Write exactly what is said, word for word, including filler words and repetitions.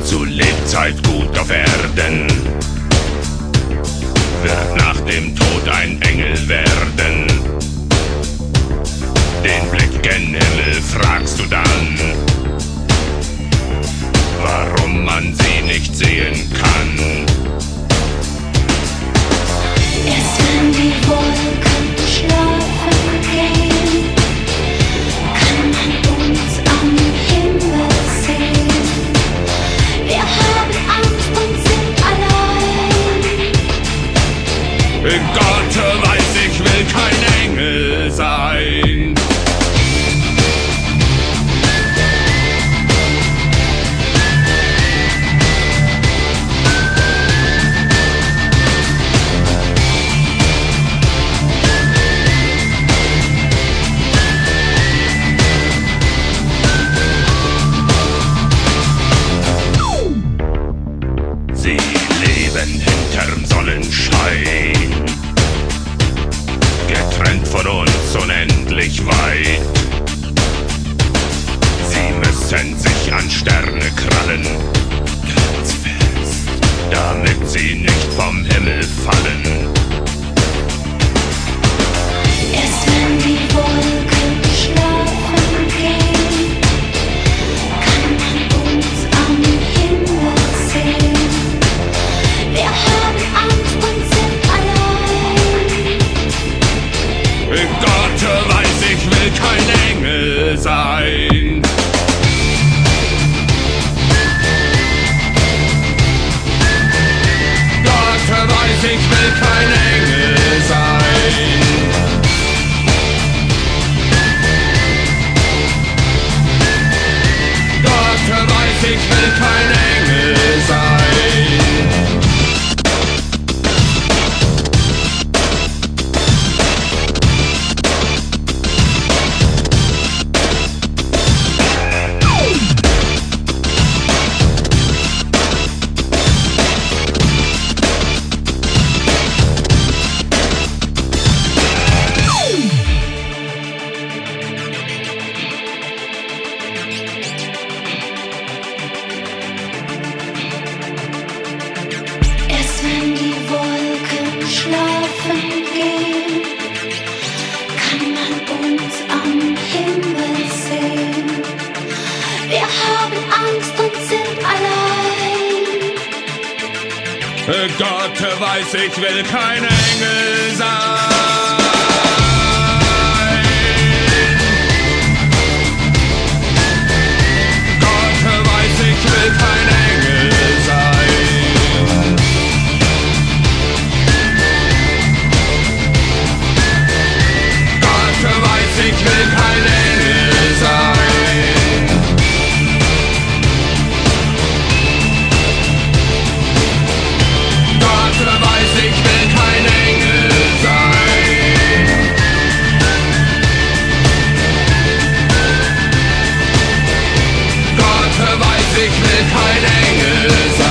Zu Lebzeit gut auf Erden, wird nach dem Tod ein Engel werden. Den Blick gen Himmel fragst du dann, warum man sie nicht sehen kann. Erst wenn die Wolken schlafen gehen, kann man uns am Himmel sehen. Wir haben Angst und sind allein. Gott weiß, ich will kein Engel sein. Sie leben hinterm Sonnenschein, getrennt von uns unendlich weit. Sie müssen sich an Sterne krallen, ganz fest, damit sie nicht vom Himmel fallen. Erst wenn die Wolken schlafen gehen, kann man uns am Himmel sehen. Wir haben Angst und sind allein. Gott weiß, ich will kein Engel sein. Gott weiß, ich will kein Engel sein. Gott weiß, ich will kein Engel sein. Erst wenn die Wolken schlafen gehen, kann man uns am Himmel sehen. Wir haben Angst und sind allein. Gott weiß, ich will kein Engel sein. Gott weiß, ich will kein Engel sein. Gott weiß, ich will kein Engel sein. Gott weiß, ich will kein Engel sein. Gott weiß, ich will kein Engel sein.